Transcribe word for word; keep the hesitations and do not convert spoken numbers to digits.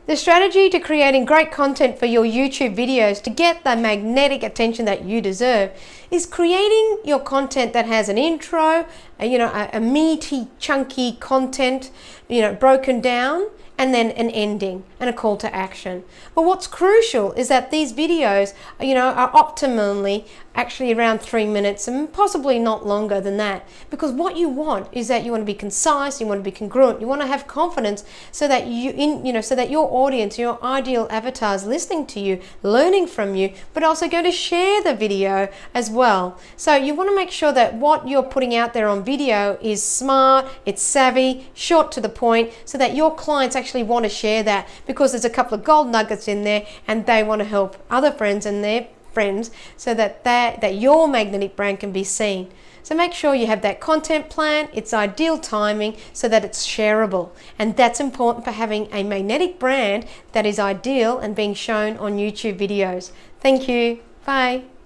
The strategy to creating great content for your YouTube videos to get the magnetic attention that you deserve is creating your content that has an intro, a, you know, a, a meaty, chunky content, you know, broken down, and then an ending and a call to action. But what's crucial is that these videos, you know, are optimally actually around three minutes and possibly not longer than that. Because what you want is that you want to be concise, you want to be congruent, you want to have confidence so that you, in, you know, so that your audience, your ideal avatar is listening to you, learning from you, but also going to share the video as well. So you want to make sure that what you're putting out there on video is smart, it's savvy, short to the point, so that your clients actually want to share that because there's a couple of gold nuggets in there and they want to help other friends and their friends so that that, that your magnetic brand can be seen. So make sure you have that content plan, it's ideal timing so that it's shareable. And that's important for having a magnetic brand that is ideal and being shown on YouTube videos. Thank you. Bye.